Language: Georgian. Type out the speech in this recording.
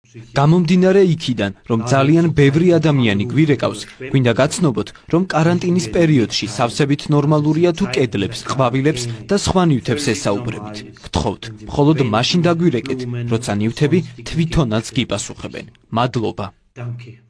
გამომდინარე იქიდან, რომ ძალიან ბევრი ადამიანი გვირეკავს, გვინდა გაცნობოთ, რომ კარანტინის პერიოდში სავსებით ნორმალურია თუ კედლებს, ყვავილებს და სხვა ნივთებს ესაუბრებით. გთხოვთ, მხოლოდ მაშინ დაგვირეკეთ, როცა ნივთები თვითონაც გიპასუხებენ. მადლობა.